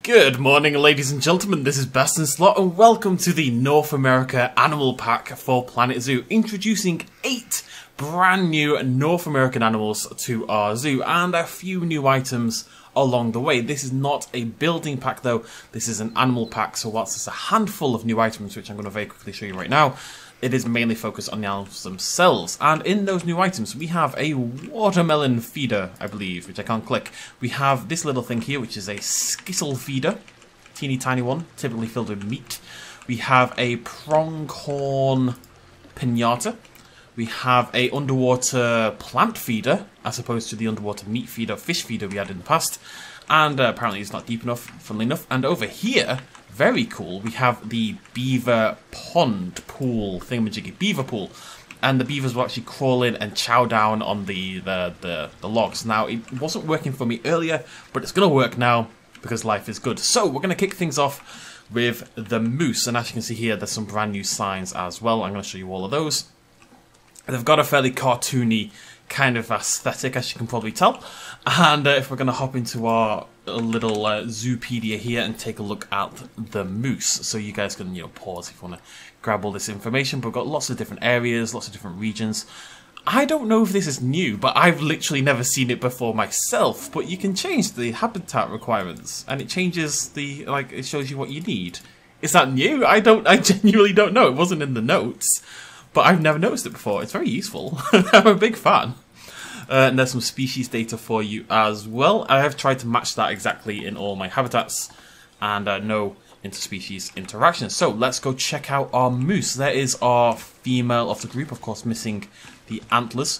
Good morning, ladies and gentlemen, this is Baston Slot, and welcome to the North America Animal Pack for Planet Zoo, introducing 8 brand new North American animals to our zoo, and a few new items along the way. This is not a building pack though, this is an animal pack, so whilst it's a handful of new items, which I'm going to very quickly show you right now, it is mainly focused on the animals themselves. And in those new items, we have a watermelon feeder, I believe, which I can't click. We have this little thing here, which is a skittle feeder. Teeny tiny one, typically filled with meat. We have a pronghorn pinata. We have a underwater plant feeder, as opposed to the underwater meat feeder, fish feeder we had in the past. And apparently it's not deep enough, funnily enough. And over here, very cool, we have the beaver pond pool thingamajiggy, beaver pool, and the beavers will actually crawl in and chow down on the logs. Now, it wasn't working for me earlier, but it's going to work now because life is good. So we're going to kick things off with the moose, and as you can see here, there's some brand new signs as well. I'm going to show you all of those. They've got a fairly cartoony kind of aesthetic, as you can probably tell. And if we're going to hop into our little Zoopedia here and take a look at the moose, so you guys can pause if you want to grab all this information. But we've got lots of different areas, lots of different regions. I don't know if this is new, but I've literally never seen it before myself. But you can change the habitat requirements, and it changes it shows you what you need. Is that new? I genuinely don't know. It wasn't in the notes. But I've never noticed it before. It's very useful. I'm a big fan. And there's some species data for you as well. I have tried to match that exactly in all my habitats. And no interspecies interactions. So let's go check out our moose. There is our female of the group. Of course, missing the antlers.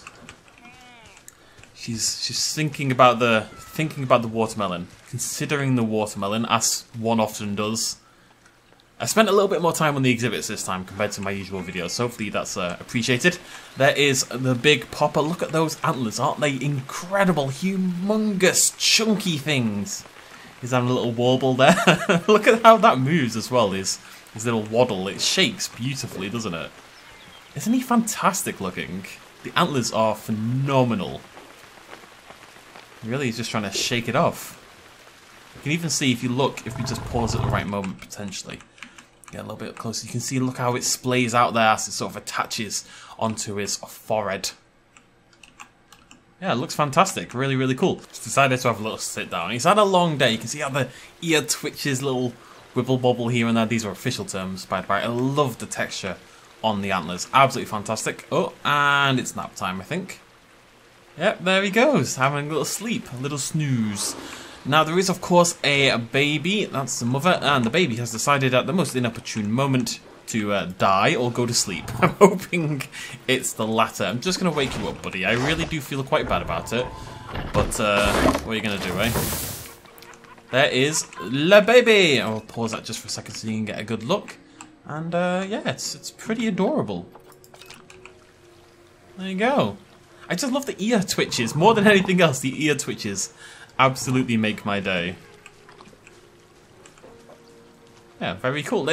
She's thinking about the watermelon. Considering the watermelon, as one often does. I spent a little bit more time on the exhibits this time compared to my usual videos, so hopefully that's appreciated. There is the big popper. Look at those antlers, aren't they incredible, humongous, chunky things. He's having a little warble there. Look at how that moves as well, his little waddle. It shakes beautifully, doesn't it? Isn't he fantastic looking? The antlers are phenomenal. Really, he's just trying to shake it off. You can even see, if you look, if we just pause at the right moment, potentially. Get a little bit closer. You can see, look how it splays out there as it sort of attaches onto his forehead. Yeah, it looks fantastic. Really, really cool. Just decided to have a little sit down. He's had a long day. You can see how the ear twitches, little wibble bobble here and there. These are official terms, by the way. I love the texture on the antlers. Absolutely fantastic. Oh, and it's nap time, I think. Yep, there he goes. Having a little sleep, a little snooze. Now, there is, of course, a baby. That's the mother, and the baby has decided at the most inopportune moment to die or go to sleep. I'm hoping it's the latter. I'm just going to wake you up, buddy. I really do feel quite bad about it. But, what are you going to do, eh? There is the baby. I'll pause that just for a second so you can get a good look. And, yeah, it's pretty adorable. There you go. I just love the ear twitches. More than anything else, the ear twitches absolutely make my day. Yeah, very cool.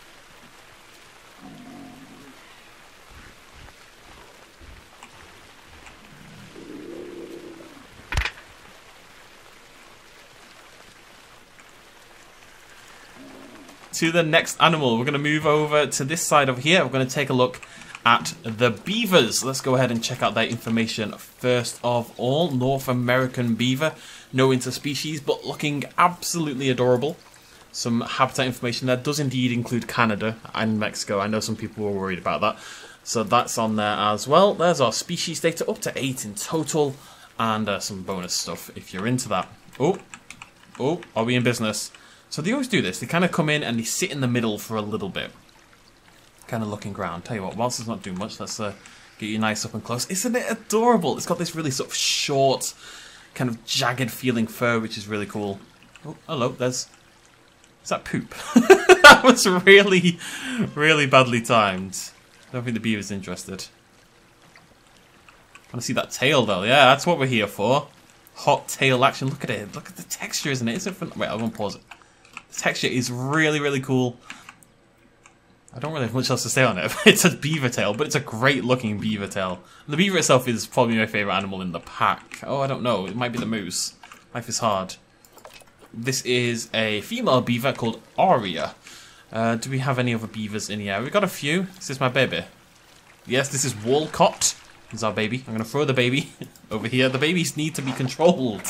To the next animal, we're going to move over to this side over here. We're going to take a look at the beavers. Let's go ahead and check out their information first of all. North American beaver, no interspecies, but looking absolutely adorable. Some habitat information there does indeed include Canada and Mexico. I know some people were worried about that, so that's on there as well. There's our species data, up to 8 in total, and some bonus stuff if you're into that. Oh, are we in business? So they always do this. They kind of come in and they sit in the middle for a little bit, kind of looking around. Tell you what, whilst it's not doing much, let's get you nice up and close. Isn't it adorable? It's got this really sort of short, kind of jagged feeling fur, which is really cool. Oh, hello, is that poop? That was really, really badly timed. I don't think the beaver's interested. I want to see that tail though. Yeah, that's what we're here for. Hot tail action. Look at it. Look at the texture, isn't it? Isn't it fun? Wait, I won't pause it. The texture is really, really cool. I don't really have much else to say on it. It's a beaver tail, but it's a great looking beaver tail. The beaver itself is probably my favourite animal in the pack. Oh, I don't know. It might be the moose. Life is hard. This is a female beaver called Aria. Do we have any other beavers in here? We've got a few. Is this my baby? Yes, this is Walcott. This is our baby. I'm going to throw the baby over here. The babies need to be controlled.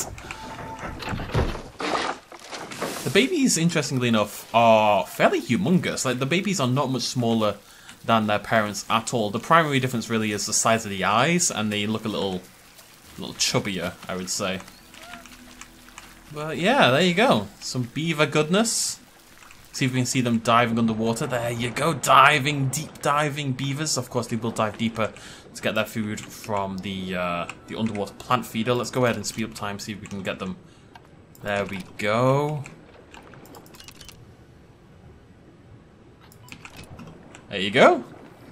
The babies, interestingly enough, are fairly humongous. Like, the babies are not much smaller than their parents at all. The primary difference really is the size of the eyes, and they look a little chubbier, I would say. But yeah, there you go. Some beaver goodness. See if we can see them diving underwater. There you go, diving, deep diving beavers. Of course, they will dive deeper to get their food from the underwater plant feeder. Let's go ahead and speed up time, see if we can get them. There we go. There you go.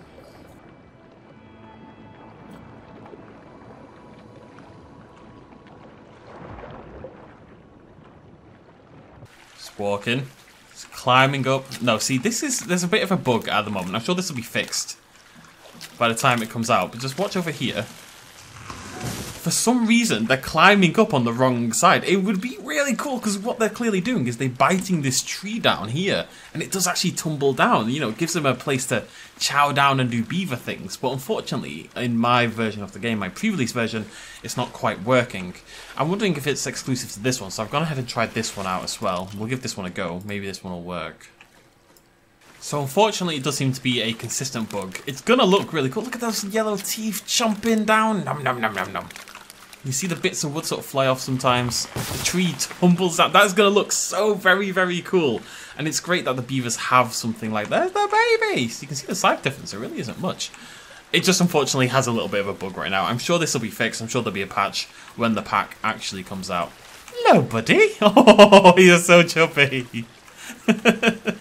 Just walking. Just climbing up. No, see, there's a bit of a bug at the moment. I'm sure this will be fixed by the time it comes out. But just watch over here. For some reason, they're climbing up on the wrong side. It would be really cool, because what they're clearly doing is they're biting this tree down here. And it does actually tumble down. You know, it gives them a place to chow down and do beaver things. But unfortunately, in my version of the game, my pre-release version, it's not quite working. I'm wondering if it's exclusive to this one. So I've gone ahead and tried this one out as well. We'll give this one a go. Maybe this one will work. So unfortunately, it does seem to be a consistent bug. It's going to look really cool. Look at those yellow teeth chomping down. Nom, nom, nom, nom, nom. You see the bits of wood sort of fly off sometimes. The tree tumbles out. That's going to look so very, very cool. And it's great that the beavers have something like that. They're babies. You can see the size difference. There really isn't much. It just unfortunately has a little bit of a bug right now. I'm sure this will be fixed. I'm sure there'll be a patch when the pack actually comes out. Hello, buddy. Oh, you're so chubby. There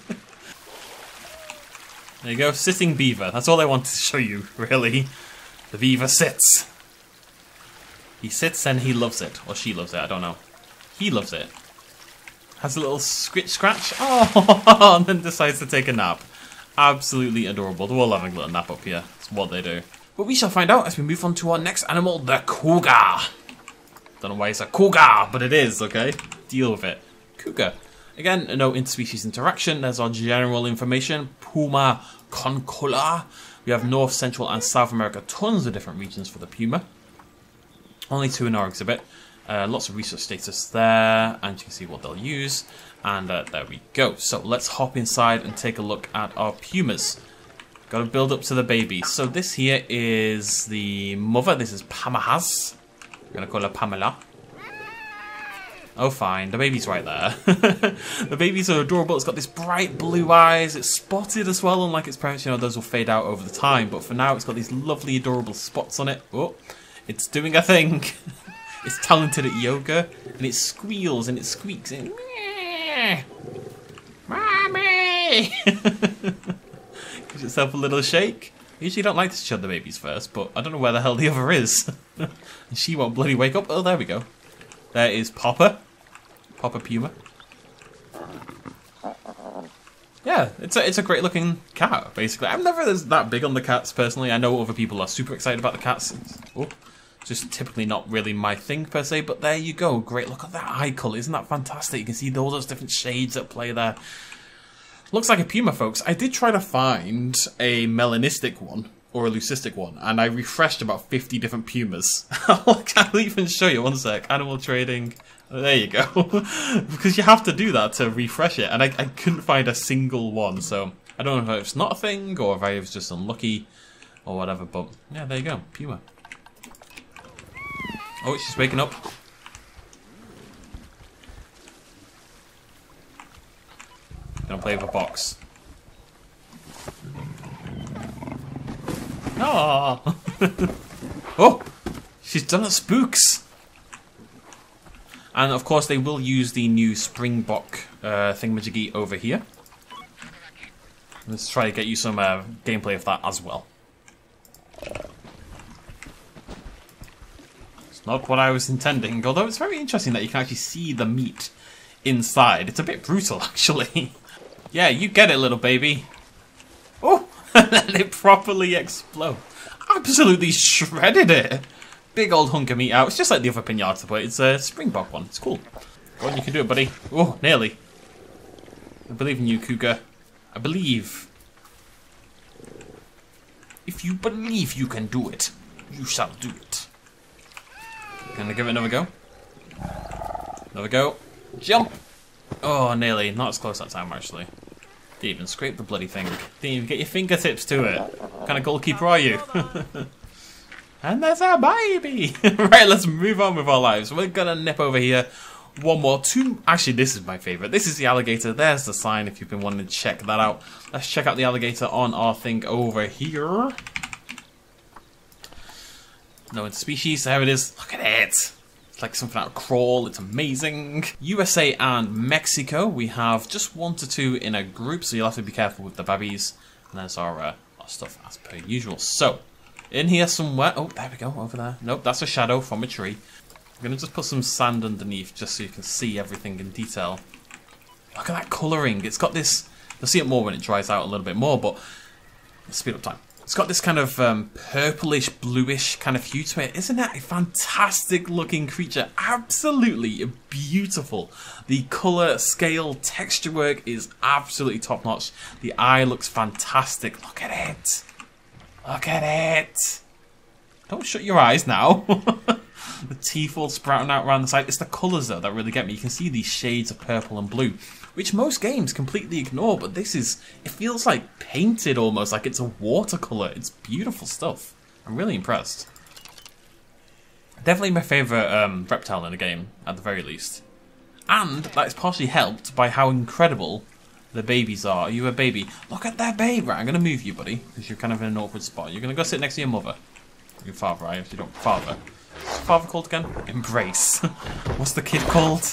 you go. Sitting beaver. That's all I wanted to show you, really. The beaver sits. He sits and he loves it. Or she loves it, I don't know. He loves it. Has a little scratch. Oh, and then decides to take a nap. Absolutely adorable. They're all having a little nap up here. That's what they do. But we shall find out as we move on to our next animal, the cougar. Don't know why it's a cougar, but it is, okay? Deal with it. Cougar. Again, no interspecies interaction. There's our general information. Puma concolor. We have North, Central, and South America. Tons of different regions for the puma. Only 2 in our exhibit. Lots of research status there, and you can see what they'll use. And there we go. So let's hop inside and take a look at our pumas. Got to build up to the baby. So this here is the mother. This is Pamahas. We're going to call her Pamela. Oh, fine. The baby's right there. The babies are adorable. It's got this bright blue eyes. It's spotted as well, unlike its parents. You know, those will fade out over the time. But for now, it's got these lovely, adorable spots on it. Oh. It's doing a thing. It's talented at yoga, and it squeals and it squeaks. And Mommy! Gives itself a little shake. I usually don't like to show the babies first, but I don't know where the hell the other is. And she won't bloody wake up. Oh, there we go. There is Popper. Popper Puma. Yeah, it's a great looking cat, basically. I'm never that big on the cats, personally. I know other people are super excited about the cats. Oh. Just typically not really my thing per se, but there you go. Great look at that eye colour. Isn't that fantastic? You can see all those different shades at play there. Looks like a puma, folks. I did try to find a melanistic one or a leucistic one, and I refreshed about 50 different pumas. I'll even show you. One sec. Animal trading. There you go. Because you have to do that to refresh it, and I couldn't find a single one. So I don't know if it's not a thing or if I was just unlucky or whatever. But yeah, there you go. Puma. Oh, she's waking up. Gonna play with a box. Oh! Oh! She's done it, spooks! And of course they will use the new Springbok thingamajiggy over here. Let's try to get you some gameplay of that as well. Not what I was intending, although it's very interesting that you can actually see the meat inside. It's a bit brutal, actually. Yeah, you get it, little baby. Oh, and then it properly explodes. Absolutely shredded it. Big old hunk of meat out. It's just like the other pinata, but it's a Springbok one. It's cool. Go on, you can do it, buddy. Oh, nearly. I believe in you, Cougar. I believe. If you believe you can do it, you shall do it. Gonna give it another go. Another go. Jump! Oh, nearly. Not as close that time, actually. Didn't even scrape the bloody thing. Didn't even get your fingertips to it. What kind of goalkeeper are you? And there's our baby! Right, let's move on with our lives. We're gonna nip over here. One more. Two. Actually, this is my favourite. This is the alligator. There's the sign if you've been wanting to check that out. Let's check out the alligator on our thing over here. No interspecies. There it is. Look at it. It's like something out of Crawl. It's amazing. USA and Mexico. We have just 1 to 2 in a group, so you'll have to be careful with the babbies. And there's our stuff as per usual. So, in here somewhere. Oh, there we go. Over there. Nope, that's a shadow from a tree. I'm going to just put some sand underneath just so you can see everything in detail. Look at that colouring. It's got this... You'll see it more when it dries out a little bit more, but... Let's speed up time. It's got this kind of purplish, bluish kind of hue to it. Isn't that a fantastic looking creature? Absolutely beautiful. The colour, scale, texture work is absolutely top notch. The eye looks fantastic. Look at it. Look at it. Don't shut your eyes now. The teeth all sprouting out around the side. It's the colours though that really get me. You can see these shades of purple and blue, which most games completely ignore, but this is, it feels like painted almost, like it's a watercolour. It's beautiful stuff. I'm really impressed. Definitely my favourite reptile in the game, at the very least. And that's partially helped by how incredible the babies are. Are you a baby? Look at that baby. Right, I'm going to move you, buddy, because you're kind of in an awkward spot. You're going to go sit next to your mother. Your father, I actually don't. Father. What's the father called again? Embrace. What's the kid called?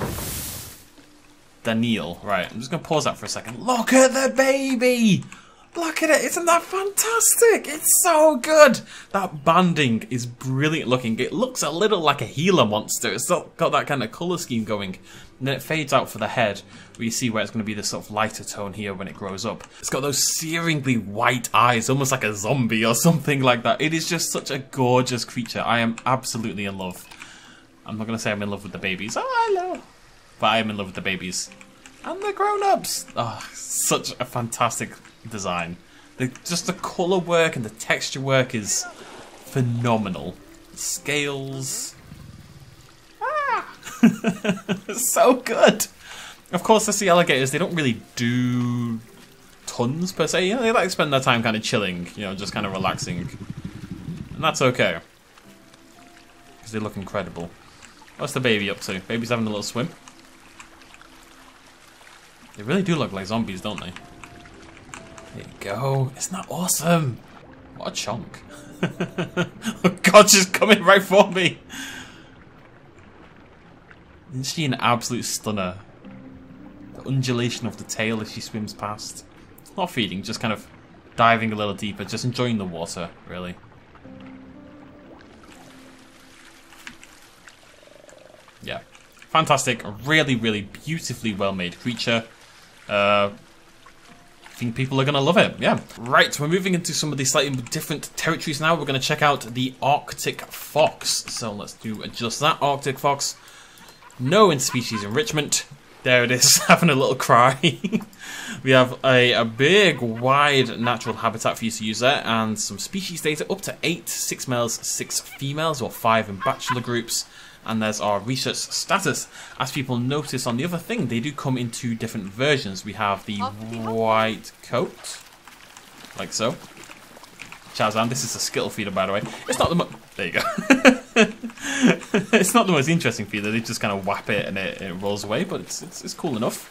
Daniel. Right, I'm just going to pause that for a second. Look at the baby! Look at it! Isn't that fantastic? It's so good! That banding is brilliant looking. It looks a little like a Gila monster. It's got that kind of colour scheme going. And then it fades out for the head, where you see where it's going to be this sort of lighter tone here when it grows up. It's got those searingly white eyes, almost like a zombie or something like that. It is just such a gorgeous creature. I am absolutely in love. I'm not going to say I'm in love with the babies. Oh, I know. But I am in love with the babies. And the grown-ups. Oh, such a fantastic design. Just the colour work and the texture work is phenomenal. The scales... so good. Of course, the sea alligators, they don't really do tons per se. You know, they like to spend their time kind of chilling, you know, just kind of relaxing. And that's okay. Because they look incredible. What's the baby up to? Baby's having a little swim. They really do look like zombies, don't they? There you go. Isn't that awesome? What a chunk. Oh god, she's coming right for me. Isn't she an absolute stunner? The undulation of the tail as she swims past. Not feeding, just kind of diving a little deeper, just enjoying the water, really. Yeah. Fantastic. A really, really beautifully well-made creature. I think people are going to love it, yeah. Right, we're moving into some of these slightly different territories now. We're going to check out the Arctic fox. So let's do just that. Arctic fox. No interspecies enrichment. There it is, having a little cry. We have a big, wide natural habitat for you to use there, and some species data up to 8, 6 males, 6 females, or 5 in bachelor groups. And there's our research status. As people notice on the other thing, they do come in 2 different versions. We have the white coat, like so. Chazan, this is a Skittle feeder, by the way. It's not the most... There you go. It's not the most interesting feeder. They just kind of whap it and it rolls away, but it's cool enough.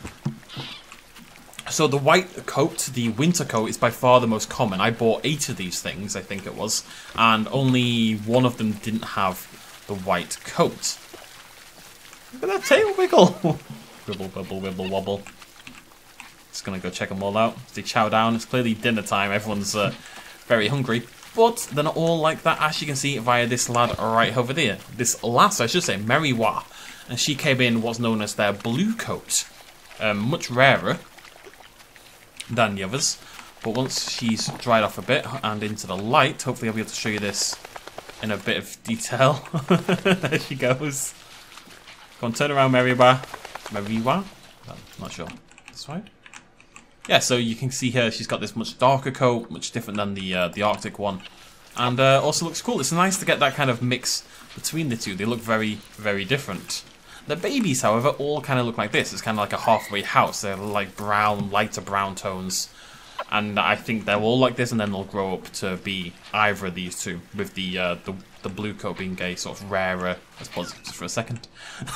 So the white coat, the winter coat, is by far the most common. I bought 8 of these things, I think it was, and only 1 of them didn't have the white coat. Look at that tail wiggle. Wibble, wibble, wibble, wobble. Just gonna go check them all out. They chow down. It's clearly dinner time. Everyone's very hungry. But they're not all like that, as you can see via this lad right over there. This lass, I should say, Meriwa. And she came in what's known as their blue coat. Much rarer than the others. But once she's dried off a bit and into the light, hopefully I'll be able to show you this in a bit of detail. There she goes. Come on, turn around, Merriwa. Merriwa? I'm not sure. This way? Yeah, so you can see here she's got this much darker coat, much different than the Arctic one. And also looks cool. It's nice to get that kind of mix between the two. They look very, very different. The babies, however, all kind of look like this. It's kind of like a halfway house. They're like brown, lighter brown tones. And I think they're all like this, and then they'll grow up to be either of these two, with the blue coat being a sort of rarer. Let's pause it just for a second.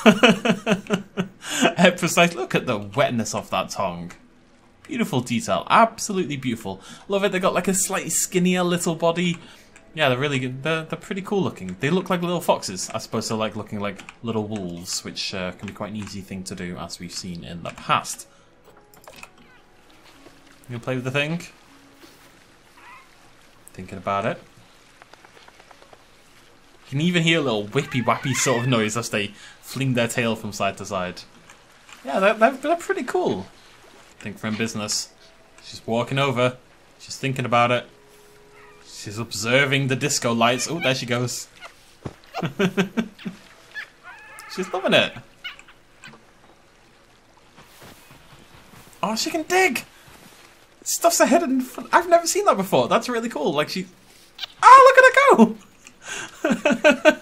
Precise. Look at the wetness of that tongue. Beautiful detail. Absolutely beautiful. Love it. They got like a slightly skinnier little body. Yeah, they're really good. They're pretty cool looking. They look like little foxes, as opposed to like looking like little wolves, which can be quite an easy thing to do, as we've seen in the past. You gonna play with the thing? Thinking about it. You can even hear a little whippy wappy sort of noise as they fling their tail from side to side. Yeah, they're pretty cool. Think for in business. She's walking over. She's thinking about it. She's observing the disco lights. Oh, there she goes. She's loving it. Oh, she can dig! Stuff's ahead in front. I've never seen that before. That's really cool. Like she... Oh, look at her go!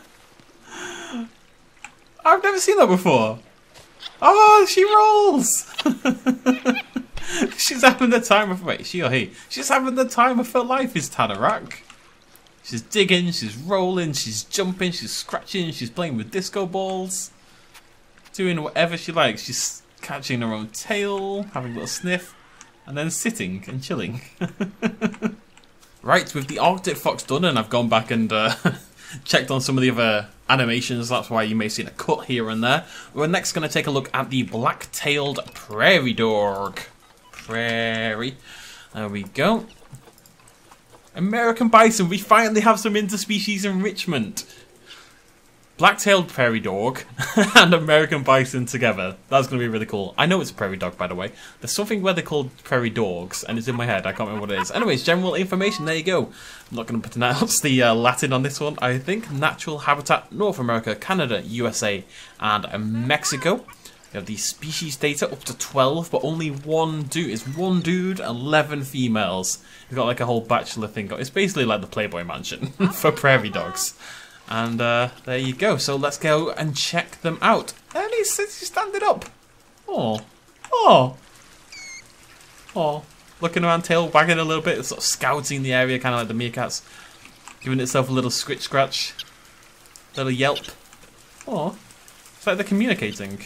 I've never seen that before. Oh, she rolls! She's having the time of... Wait, she or he? She's having the time of her life, is Tanorak. She's digging, she's rolling, she's jumping, she's scratching, she's playing with disco balls. Doing whatever she likes. She's catching her own tail, having a little sniff, and then sitting and chilling. Right, with the Arctic fox done, and I've gone back and checked on some of the other animations, that's why you may have seen a cut here and there. We're next going to take a look at the black-tailed prairie dog. Prairie. There we go. American bison, we finally have some interspecies enrichment. Black-tailed prairie dog and American bison together. That's going to be really cool. I know it's a prairie dog, by the way. There's something where they're called prairie dogs, and it's in my head. I can't remember what it is. Anyways, general information, there you go. I'm not going to pronounce the Latin on this one. I think natural habitat, North America, Canada, USA, and Mexico. We have the species data up to 12, but only one dude. It's one dude, 11 females. We've got like a whole bachelor thing. It's basically like the Playboy Mansion for prairie dogs. And there you go. So let's go and check them out. And he's standing up. Oh, oh, oh! Looking around, tail wagging a little bit, sort of scouting the area, kind of like the meerkats, giving itself a little scritch scratch, little yelp. Oh, it's like they're communicating.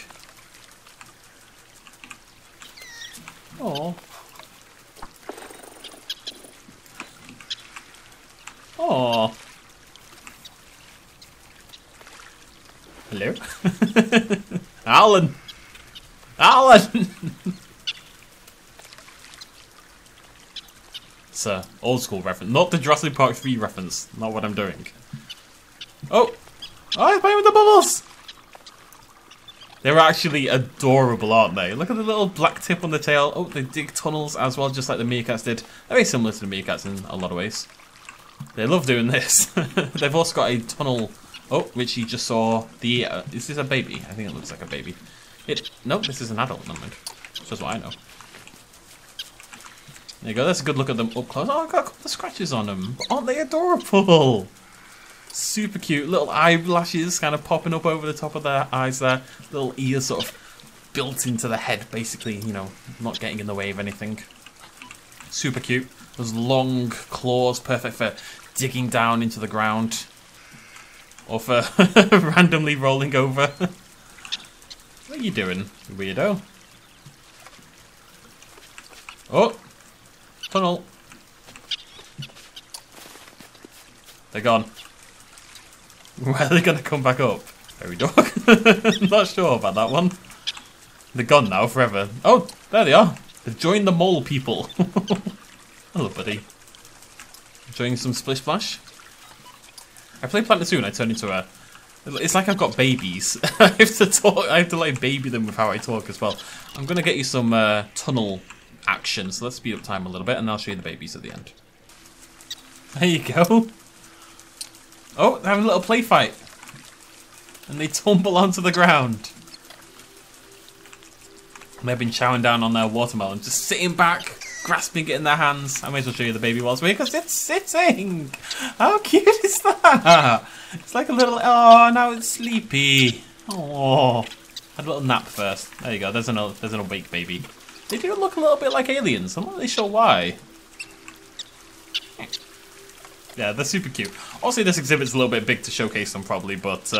Oh, oh. Hello? Alan! Alan! It's an old school reference. Not the Jurassic Park 3 reference. Not what I'm doing. Oh! Oh, he's playing with the bubbles! They're actually adorable, aren't they? Look at the little black tip on the tail. Oh, they dig tunnels as well, just like the meerkats did. They're very similar to the meerkats in a lot of ways. They love doing this. They've also got a tunnel... Oh, which you just saw the... is this a baby? I think it looks like a baby. No, this is an adult, never mind. That's what I know. There you go, that's a good look at them up close. Oh, I've got a couple of scratches on them. Aren't they adorable? Super cute. Little eyelashes kind of popping up over the top of their eyes there. Little ears sort of built into the head, basically, you know, not getting in the way of anything. Super cute. Those long claws, perfect for digging down into the ground. Or for randomly rolling over. What are you doing, you weirdo? Oh! Tunnel! They're gone. Where are they going to come back up? Prairie dog? Not sure about that one. They're gone now, forever. Oh, there they are. They've joined the mole people. Hello, buddy. Enjoying some Splish Splash? I play Planet Zoo and I turn into a... It's like I've got babies. I have to talk. I have to like baby them with how I talk as well. I'm gonna get you some tunnel action, so let's speed up time a little bit, and I'll show you the babies at the end. There you go. Oh, they're having a little play fight, and they tumble onto the ground. They've been chowing down on their watermelon, just sitting back, grasping it in their hands. I may as well show you the baby whilst we're because it's sitting. How cute is that? It's like a little. Oh, now it's sleepy. Oh, had a little nap first. There you go. There's an awake baby. They do look a little bit like aliens. I'm not really sure why. Yeah, they're super cute. Obviously, this exhibit's a little bit big to showcase them, probably, but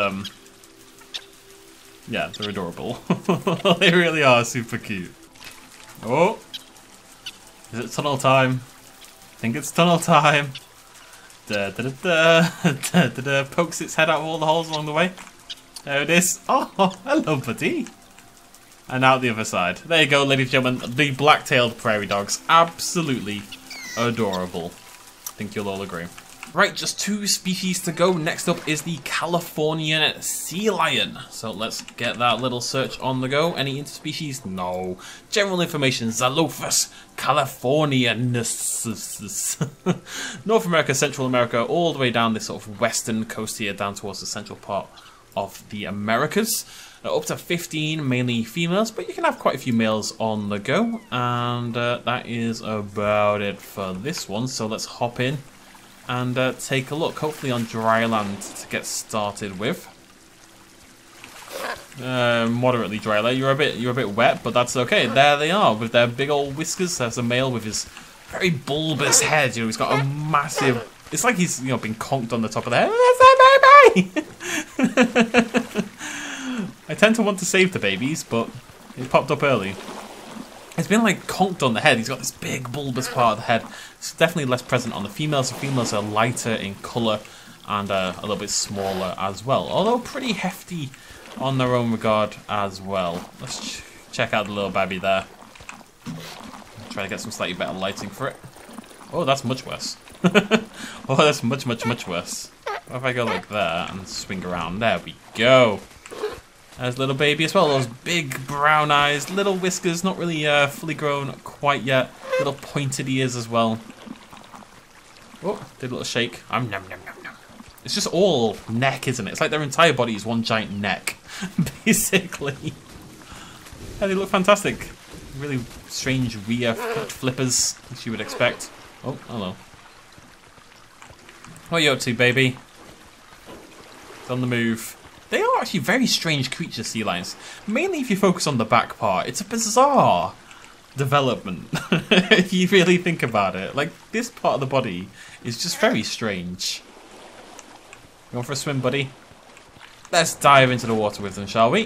yeah, they're adorable. They really are super cute. Oh, is it tunnel time? I think it's tunnel time. Da da da da da da. Pokes its head out of all the holes along the way. There it is. Oh, hello, buddy. And out the other side. There you go, ladies and gentlemen. The black-tailed prairie dogs. Absolutely adorable. I think you'll all agree. Right, just 2 species to go. Next up is the Californian sea lion. So let's get that little search on the go. Any interspecies? No. General information, Xalophus californianus. North America, Central America, all the way down this sort of western coast here, down towards the central part of the Americas. Up to 15, mainly females, but you can have quite a few males on the go. And that is about it for this one. So let's hop in and take a look, hopefully on dry land to get started with. Moderately dry land. You're a bit wet, but that's okay. There they are with their big old whiskers. There's a male with his very bulbous head. You know, he's got a massive. It's like he's been conked on the top of the head. That's a baby. I tend to want to save the babies, but it popped up early. It's been like conked on the head. He's got this big bulbous part of the head. It's definitely less present on the females. The females are lighter in colour and a little bit smaller as well. Although pretty hefty on their own regard as well. Let's check out the little baby there. Try to get some slightly better lighting for it. Oh, that's much worse. Oh, that's much worse. What if I go like that and swing around? There we go. There's little baby as well. Those big brown eyes, little whiskers, not really fully grown quite yet. Little pointed ears as well. Oh, did a little shake. Nom, nom, nom, nom. It's just all neck, isn't it? It's like their entire body is one giant neck, basically. Yeah, they look fantastic. Really strange rear flippers, as you would expect. Oh, hello. What are you up to, baby? It's on the move. They are actually very strange creatures, sea lions. Mainly if you focus on the back part. It's a bizarre development, if you really think about it. Like, this part of the body is just very strange. You going for a swim, buddy? Let's dive into the water with them, shall we?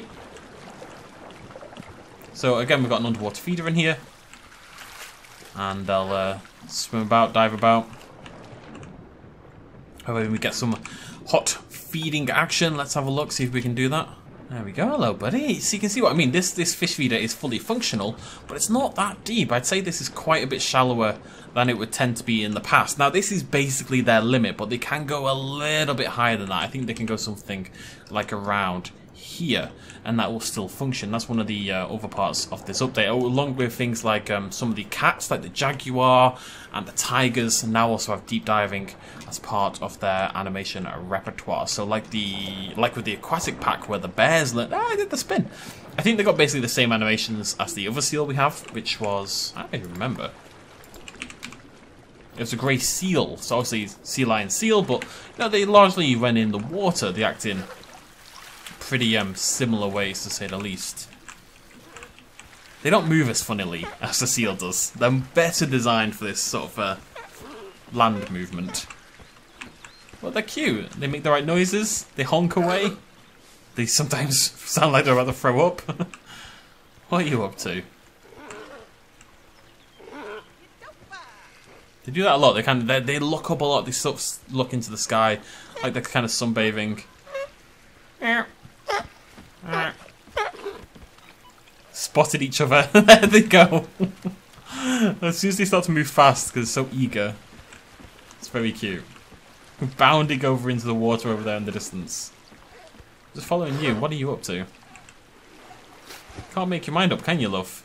So, again, we've got an underwater feeder in here. And they'll swim about, dive about. Hopefully we get some hot feeding action. Let's have a look, see if we can do that. There we go. Hello, buddy. So you can see what I mean. This fish feeder is fully functional, but it's not that deep. I'd say this is quite a bit shallower than it would tend to be in the past. Now, this is basically their limit, but they can go a little bit higher than that. I think they can go something like around here, and that will still function. That's one of the other parts of this update, along with things like some of the cats, like the jaguar and the tigers, now also have deep diving as part of their animation repertoire. So like with the aquatic pack where the bears learn, I did the spin. I think they got basically the same animations as the other seal we have, which was, I don't even remember. It was a grey seal, so obviously sea lion seal, but you know, they largely went in the water. They act in pretty similar ways, to say the least. They don't move as funnily as the seal does. They're better designed for this sort of land movement. Well, they're cute. They make the right noises. They honk away. They sometimes sound like they're about to throw up. What are you up to? They do that a lot. They look up a lot. They sort of look into the sky, like they're kind of sunbathing. Spotted each other. There they go. As soon as they start to move fast, because they're so eager, it's very cute. Bounding over into the water over there in the distance. Just following you. What are you up to? Can't make your mind up, can you, love?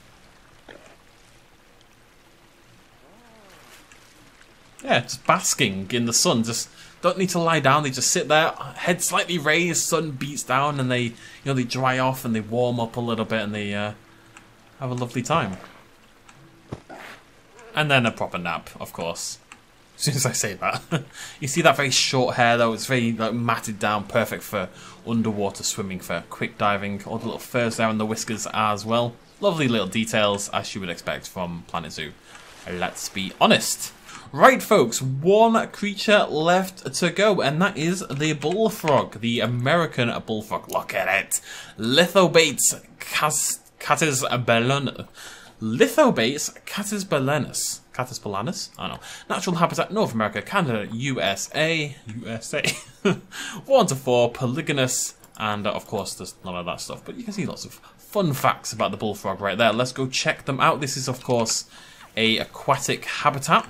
Yeah, just basking in the sun. Just don't need to lie down. They just sit there, head slightly raised. Sun beats down, and they dry off and they warm up a little bit, and they have a lovely time. And then a proper nap, of course. As soon as I say that. You see that very short hair though, it's very like matted down, perfect for underwater swimming, for quick diving. All the little furs there on the whiskers as well. Lovely little details, as you would expect from Planet Zoo. Let's be honest. Right folks, one creature left to go, and that is the bullfrog, the American bullfrog. Look at it. Lithobates catisbellanus. Lithobates catisbellanus. Catisbellanus? I don't know. Natural habitat, North America, Canada, USA. 1 to 4, polygamous, and of course there's none of that stuff. But you can see lots of fun facts about the bullfrog right there. Let's go check them out. This is of course a aquatic habitat.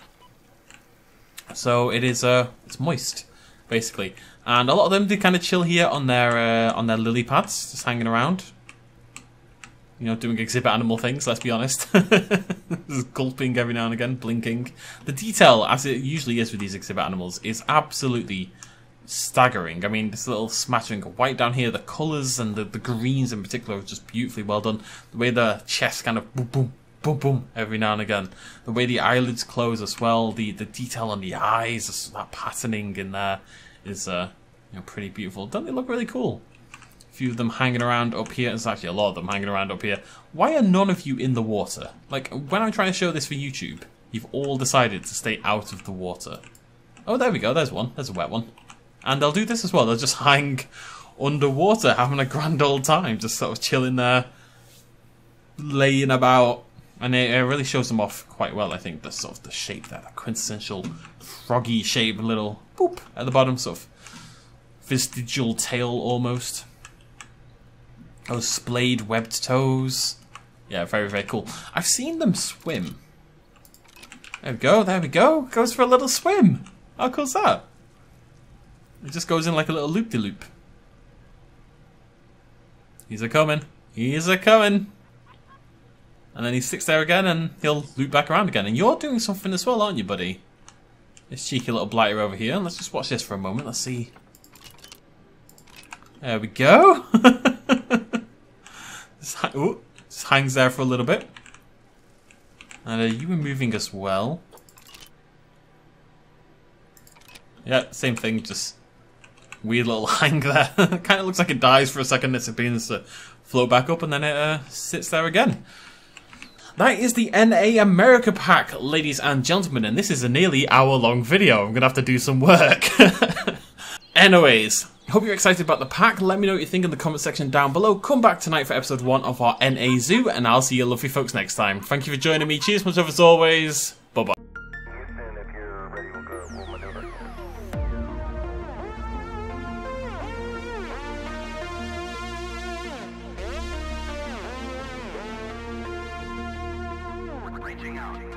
So it is it's moist, basically. And a lot of them do kind of chill here on their lily pads, just hanging around. You know, doing exhibit animal things, let's be honest. Just gulping every now and again, blinking. The detail, as it usually is with these exhibit animals, is absolutely staggering. I mean, this little smattering of white down here, the colours and the greens in particular are just beautifully well done. The way the chest kind of boom, boom, boom, boom, every now and again. The way the eyelids close as well, the detail on the eyes, that patterning in there is you know, pretty beautiful. Don't they look really cool? Few of them hanging around up here. There's actually a lot of them hanging around up here. Why are none of you in the water? Like, when I'm trying to show this for YouTube, you've all decided to stay out of the water. Oh, there we go. There's one. There's a wet one. And they'll do this as well. They'll just hang underwater, having a grand old time, just sort of chilling there, laying about. And it really shows them off quite well, I think. The sort of the shape there, the quintessential froggy shape, little boop at the bottom, sort of vestigial tail almost. Those splayed webbed toes. Yeah, very, very cool. I've seen them swim. There we go, there we go. Goes for a little swim. How cool's that? It just goes in like a little loop-de-loop. He's a-coming. He's a-coming. And then he sticks there again and he'll loop back around again. And you're doing something as well, aren't you, buddy? This cheeky little blighter over here. Let's just watch this for a moment. Let's see. There we go. Just hangs there for a little bit. And you were moving as well. Yeah, same thing, just weird little hang there. Kind of looks like it dies for a second, it begins to float back up, and then it sits there again. That is the NA America pack, ladies and gentlemen, and this is a nearly hour-long video. I'm going to have to do some work. Anyways, hope you're excited about the pack. Let me know what you think in the comment section down below. Come back tonight for episode 1 of our NA Zoo, and I'll see you lovely folks next time. Thank you for joining me. Cheers, much love as always. Bye-bye. Reaching out.